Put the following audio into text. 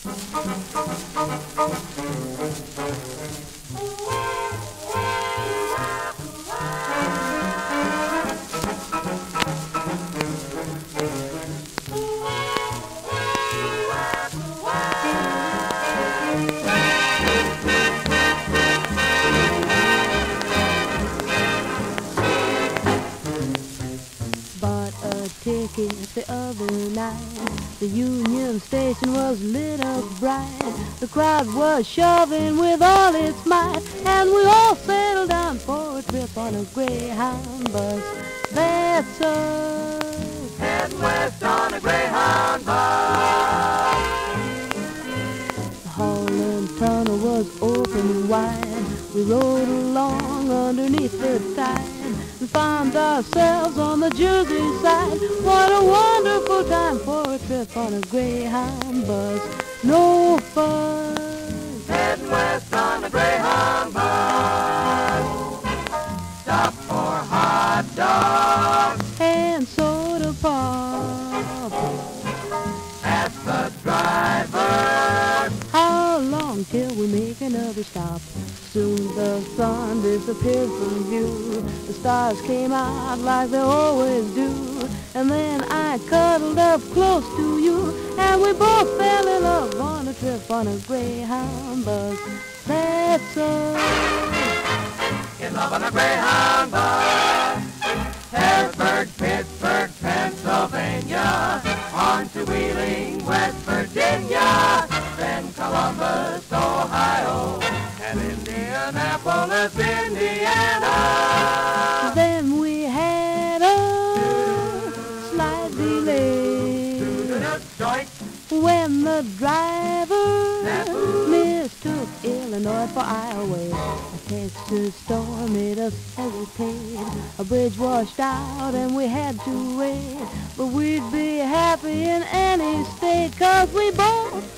Ticket the other night. The Union Station was lit up bright. The crowd was shoving with all its might, and we all settled down for a trip on a Greyhound bus. That's us, heading west on a Greyhound bus. The Holland Tunnel was open wide. We rode along underneath the tide and found ourselves on the Jersey side. What a wonderful time for a trip on a Greyhound bus. No fuss, heading west on a Greyhound bus. Stop for hot dogs and soda pop. Ask the driver, how long till we make another stop? Soon the sun disappeared from view. The stars came out like they always do. And then I cuddled up close to you, and we both fell in love on a trip on a Greyhound bus. That's us, in love on a Greyhound bus. Harrisburg, Pittsburgh, Pennsylvania, on to Wheeling, West Virginia, then Columbus, Ohio, and Indianapolis, Indiana. Then we had a slight delay when the driver mistook Illinois for Iowa. A Texas storm made us hesitate. A bridge washed out and we had to wait. But we'd be happy in any state, 'cause we both